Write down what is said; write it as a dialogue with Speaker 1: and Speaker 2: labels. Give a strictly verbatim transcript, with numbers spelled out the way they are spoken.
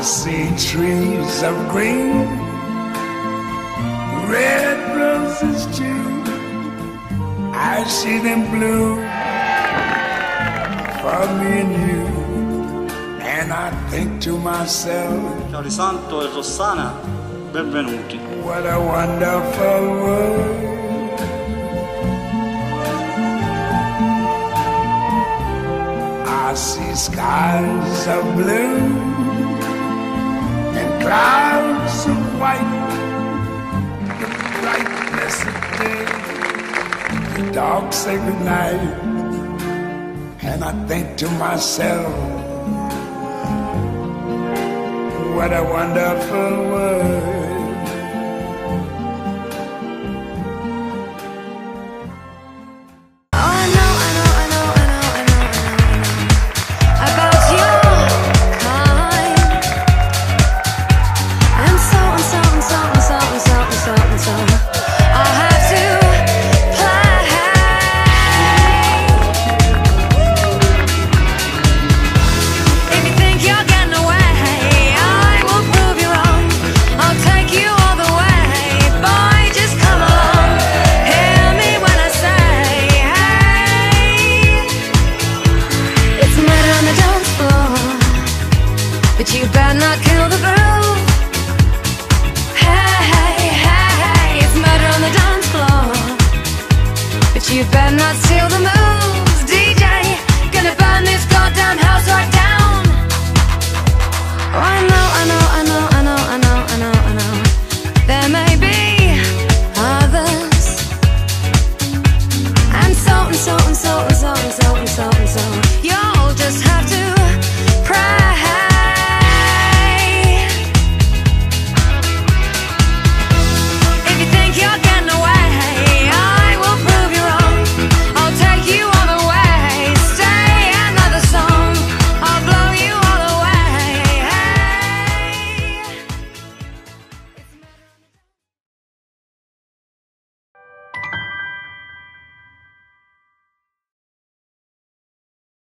Speaker 1: see trees of green, red roses too. I see them blue for me and you. And I think to myself,
Speaker 2: Ciao di Santo e Rossana, benvenuti.
Speaker 1: What a wonderful world. I see skies of blue and clouds of white, the bright blessed day, the dark sacred night. And I think to myself, what a wonderful world.
Speaker 3: But you better not kill the groove. Hey, hey, hey, hey, it's murder on the dance floor. But you better not steal the moves, D J. Gonna burn this goddamn house right down. Why not?